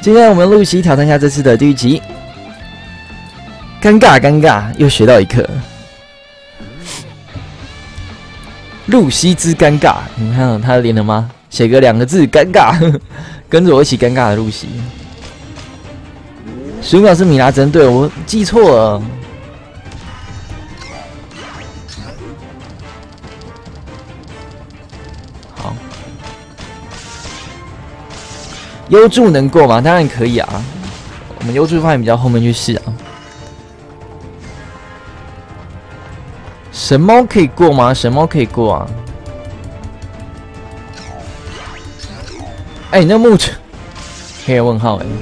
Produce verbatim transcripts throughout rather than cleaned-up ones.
今天我们露西挑战一下这次的第一集，尴尬尴尬，又学到一课。露西之尴尬，你们看到他的脸了吗？写个两个字，尴尬，跟着我一起尴尬的露西。十五秒是米拉针，对我记错了。好，优助能过吗？当然可以啊。我们优助放在比较后面去试啊。神猫可以过吗？神猫可以过啊。哎、欸，你那木锤，黑人问号哎、欸，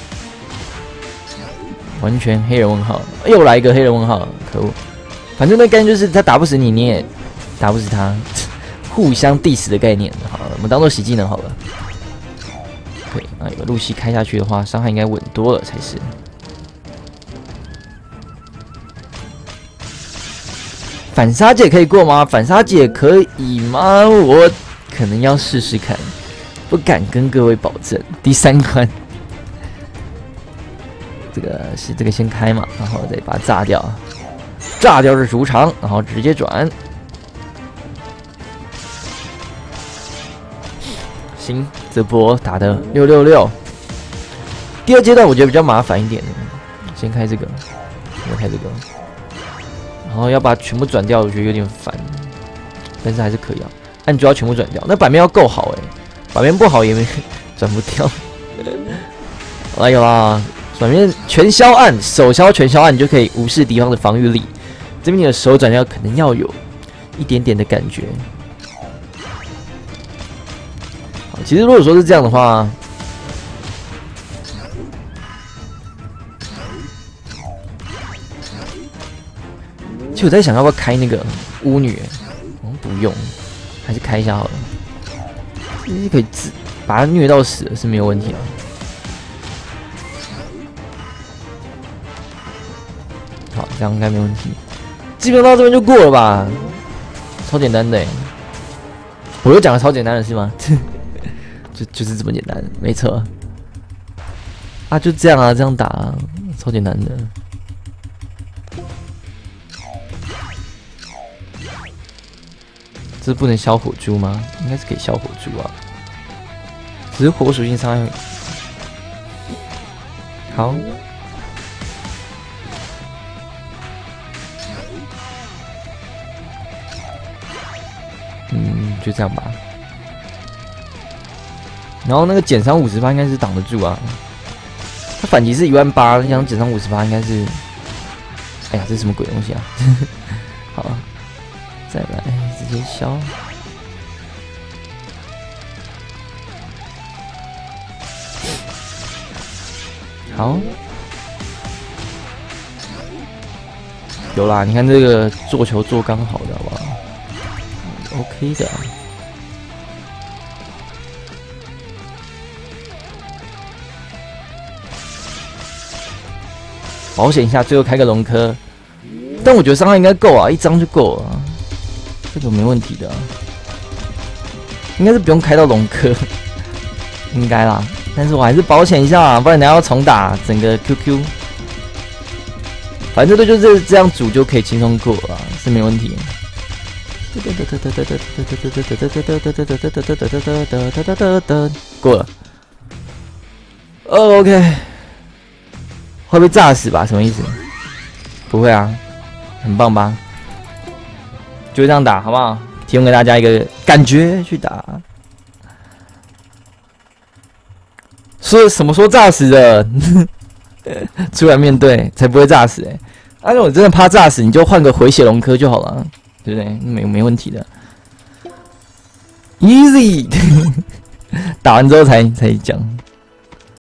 完全黑人问号，又来一个黑人问号，可恶！反正那概念就是他打不死你，你也打不死他，互相 diss 的概念。好了，我们当做洗技能好了。对，啊，有个露西开下去的话，伤害应该稳多了才是。反杀姐可以过吗？反杀姐可以吗？我可能要试试看，不敢跟各位保证。第三关，这个是这个先开嘛，然后再把它炸掉，炸掉是主场，然后直接转。行，这波打的六六六。第二阶段我觉得比较麻烦一点，先开这个，先开这个。然后要把全部转掉，我觉得有点烦，但是还是可以啊。按钮要全部转掉，那版面要够好哎、欸，版面不好也没转不掉。哎有啦，版面全消按，手消全消按，你就可以无视敌方的防御力。这边你的手转掉可能要有一点点的感觉。好，其实如果说是这样的话。其实我在想要不要开那个巫女，哦不用，还是开一下好了。其实可以自把她虐到死是没有问题啊。好，这样应该没问题。基本上到这边就过了吧，超简单的、欸。我又讲的超简单的是吗？就就是这么简单，没错。啊，就这样啊，这样打、啊，超简单的。这不能消火珠吗？应该是可以消火珠啊，只是火属性伤害。好，嗯，就这样吧。然后那个减伤五十趴应该是挡得住啊。他反击是一万八，想减伤五十趴应该是。哎呀，这是什么鬼东西啊？好。再来，直接消。好，有啦，你看这个做球做刚好的，好不好 ？OK 的。保险一下，最后开个龙科，但我觉得伤害应该够啊，一张就够了。这个没问题的、啊，应该是不用开到龙科，应该啦。但是我还是保险一下、啊，不然你要重打整个 Q Q。反正这队就是这样组就可以轻松过了，是没问题。过了。哦 ，OK。会被炸死吧？什么意思？不会啊，很棒吧？就这样打，好不好？提供给大家一个感觉去打。说什么说炸死的？出来面对才不会炸死哎、欸！啊，如果真的怕炸死，你就换个回血龙科就好了，对不对？没没问题的 ，easy。打完之后才才讲。